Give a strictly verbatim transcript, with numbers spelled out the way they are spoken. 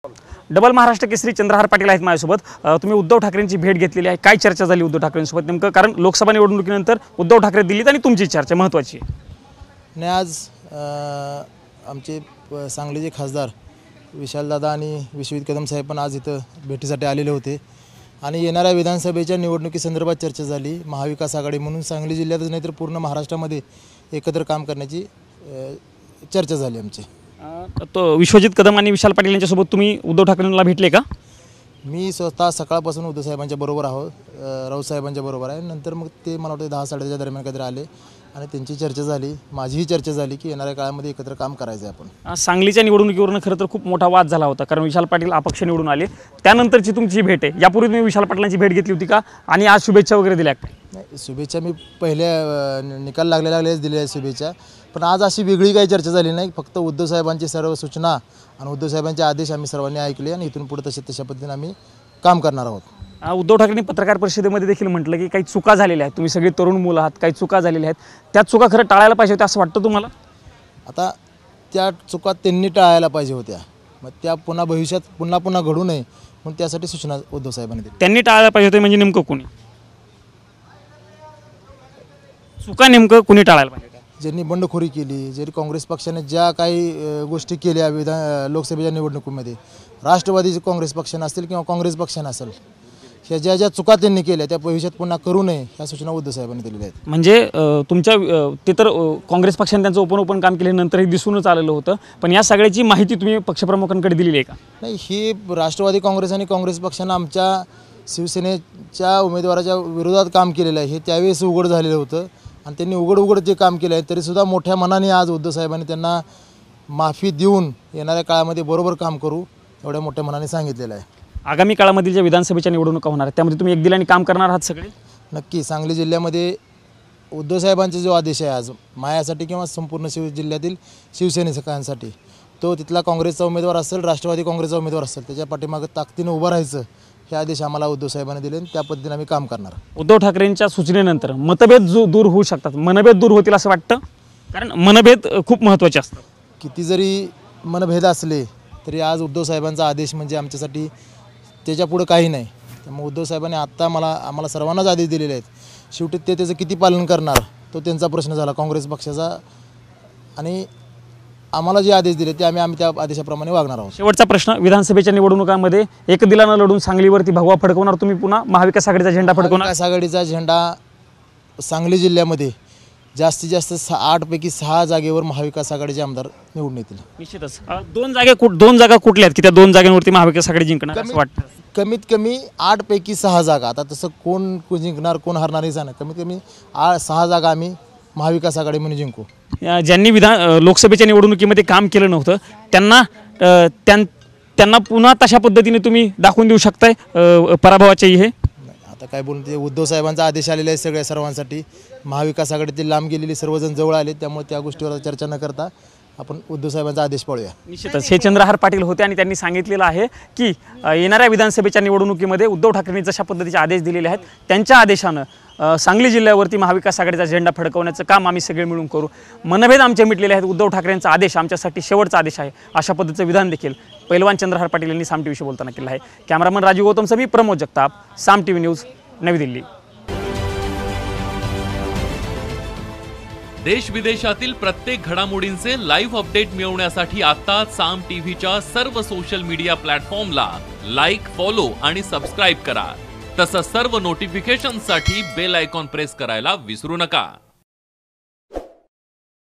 Double Maharashtra Kesari Chandrahar Patil आहेत माझ्यासोबत। तुम्ही उद्धव ठाकरेंची भेट घेतलेली आहे, काय चर्चा झाली उद्धव ठाकरेंसोबत नेमकं? कारण लोकसभा निवडणुकीनंतर उद्धव ठाकरे दिल्लीत आणि तुमची चर्चा महत्त्वाची आहे। नाही, आज आमचे सांगलीचे खासदार विशालदादा आणि विश्वजित कदम साहेब पण आज इथं भेटीसाठी आलेले होते आणि येणाऱ्या विधानसभेच्या निवडणुकीसंदर्भात चर्चा झाली। महाविकास आघाडी म्हणून सांगली जिल्ह्यातच नाही तर पूर्ण महाराष्ट्रामध्ये एकत्र काम करण्याची चर्चा झाली आमची। तो विश्वजित कदम आणि विशाल पाटील यांच्यासोबत तुम्ही उद्धव ठाकरेंना भेटले का? मी स्वतः सकाळपासून उद्धव साहेबांच्या बरोबर आहोत, राऊत साहेबांच्या बरोबर आहे। नंतर मग ते मला वाटतं दहा साडेदहाच्या दरम्यान काहीतरी आले आणि त्यांची चर्चा झाली, माझीही चर्चा झाली की येणाऱ्या काळामध्ये एकत्र काम करायचं आहे आपण। सांगलीच्या निवडणुकीवरून खरं तर खूप मोठा वाद झाला होता, कारण विशाल पाटील अपक्ष निवडून आले, त्यानंतरची तुमची भेट आहे। यापूर्वी तुम्ही विशाल पाटलांची भेट घेतली होती का आणि आज शुभेच्छा वगैरे दिल्या का? नाही, शुभेच्छा मी पहिल्या निकाल लागले लागलेच दिल्या आहेत शुभेच्छा, पण आज अशी वेगळी काही चर्चा झाली नाही। फक्त उद्धव साहेबांची सर्व सूचना आणि उद्धव साहेबांचे आदेश आम्ही सर्वांनी ऐकले आणि इथून पुढे तसे तशा पद्धतीने आम्ही काम करणार आहोत। उद्धव ठाकरेंनी पत्रकार परिषदेमध्ये देखील म्हटलं की काही चुका झालेल्या आहेत, तुम्ही सगळे तरुण मुलं आहात, काही चुका झालेल्या आहेत, त्या चुका खरं टाळायला पाहिजे होत्या असं वाटतं तुम्हाला? आता त्या चुका त्यांनी टाळायला पाहिजे होत्या, मग त्या पुन्हा भविष्यात पुन्हा पुन्हा घडू नये म्हणून त्यासाठी सूचना उद्धव साहेबांनी दिली। त्यांनी टाळायला पाहिजे होते म्हणजे नेमकं कोणी? चुका नेमकं कोणी टाळायला पाहिजे? ज्यांनी बंडखोरी केली, जरी काँग्रेस पक्षाने ज्या काही गोष्टी केल्या विधान लोकसभेच्या निवडणुकीमध्ये, राष्ट्रवादी काँग्रेस पक्षाने असतील किंवा काँग्रेस पक्षाने असेल, ह्या ज्या ज्या चुका त्यांनी केल्या त्या भविष्यात पुन्हा करू नये ह्या सूचना उद्धव साहेबांनी दिलेल्या आहेत। म्हणजे तुमच्या ते तर काँग्रेस पक्षाने त्यांचं ओपन ओपन काम केल्यानंतरही दिसूनच आलेलं होतं, पण या सगळ्याची माहिती तुम्ही पक्षप्रमुखांकडे दिलेली आहे का? नाही, ही राष्ट्रवादी काँग्रेस आणि काँग्रेस पक्षानं आमच्या शिवसेनेच्या उमेदवाराच्या विरोधात काम केलेलं आहे हे त्यावेळेस उघड झालेलं होतं आणि त्यांनी उघड उघड जे काम केलं आहे तरीसुद्धा मोठ्या मनाने आज उद्धव साहेबांनी त्यांना माफी देऊन येणाऱ्या काळामध्ये बरोबर काम करू एवढ्या मोठ्या मनाने सांगितलेलं आहे। आगामी काळामधील ज्या विधानसभेच्या निवडणुका होणार आहेत त्यामध्ये तुम्ही एक दिलाने काम करणार आहात सगळे? नक्की। सांगली जिल्ह्यामध्ये उद्धव साहेबांचा जो आदेश आहे आज मायासाठी किंवा संपूर्ण शिव जिल्ह्यातील शिवसैनिकांसाठी, तो तिथला काँग्रेसचा उमेदवार असेल, राष्ट्रवादी काँग्रेसचा उमेदवार असेल, त्याच्या पाठीमागे ताकदीने उभं राहायचं हे आदेश आम्हाला उद्धव साहेबांनी दिले आणि त्या पद्धतीने आम्ही काम करणार। उद्धव ठाकरेंच्या सूचनेनंतर मतभेद जो दूर होऊ शकतात, मनभेद दूर होतील असं वाटतं? कारण मनभेद खूप महत्त्वाचे असतात। किती जरी मनभेद असले तरी आज उद्धव साहेबांचा आदेश म्हणजे आमच्यासाठी त्याच्या पुढे काही नाही। त्यामुळे उद्धव साहेबांनी आत्ता मला आम्हाला सर्वांनाच आदेश दिलेले आहेत, शेवटी ते त्याचं किती पालन करणार तो त्यांचा प्रश्न झाला काँग्रेस पक्षाचा, आणि आम्हाला जे आदेश दिले ते आम्ही आम्ही त्या आदेशाप्रमाणे वागणार आहोत। शेवटचा प्रश्न, विधानसभेच्या निवडणुकांमध्ये एक दिलानं लढून सांगलीवरती भगवा फडकवणार तुम्ही, पुन्हा महाविकास आघाडीचा झेंडा फडकवणार? महाविकास आघाडीचा झेंडा सांगली जिल्ह्यामध्ये जास्तीत जास्त सहा आठपैकी सहा जागेवर महाविकास आघाडीचे आमदार निवडून येतील। निश्चितच दोन जागा कुठ दोन जागा कुठल्या आहेत की त्या दोन जागांवरती महाविकास आघाडी जिंकणार असं वाटतं? कमीत कमी आठपैकी सहा जागा, आता तसं कोण जिंकणार कोण हरणार हे सांगणार, कमीत कमी आ सहा जागा आम्ही महाविकास आघाडी म्हणून जिंकू। ज्यांनी विधान लोकसभेच्या निवडणुकीमध्ये काम केलं नव्हतं त्यांना त्यांना पुन्हा तशा पद्धतीने तुम्ही दाखवून देऊ शकताय पराभवाचे हे? आता काय बोलून, ते उद्धव साहेबांचा आदेश आलेला आहे सगळ्या सर्वांसाठी, महाविकास आघाडीतील लांब गेलेली सर्वजण जवळ आले, त्यामुळे त्या गोष्टीवर चर्चा न करता आपण उद्धव साहेबांचा आदेश पाळूया। निश्चितच हे चंद्रहार पाटील होते आणि त्यांनी सांगितलेलं आहे की येणाऱ्या विधानसभेच्या निवडणुकीमध्ये उद्धव ठाकरेंनी जशा पद्धतीचे आदेश दिलेले आहेत त्यांच्या आदेशानं सांगली जिल्ह्यावरती महाविकास आघाडीचा झेंडा फडकवण्याचं काम आम्ही सगळे मिळून करू। मनभेद आमचे मिटलेले आहेत, उद्धव ठाकरेंचा आदेश आमच्यासाठी शेवटचा आदेश आहे अशा पद्धतीचं विधान देखील पैलवान चंद्रहार पाटील यांनी साम टीव्हीशी बोलताना केलं आहे। कॅमेरामन राजीव गौतमसह मी प्रमोद जगताप, साम टीव्ही न्यूज, नवी दिल्ली। देश विदेशातील प्रत्येक घडामोडींचे लाईव्ह अपडेट मिळवण्यासाठी आता साम टीव्हीच्या सर्व सोशल मीडिया प्लॅटफॉर्मला लाईक, फॉलो आणि सबस्क्राईब करा। तसंच सर्व नोटिफिकेशनसाठी बेल आयकॉन प्रेस करायला विसरू नका।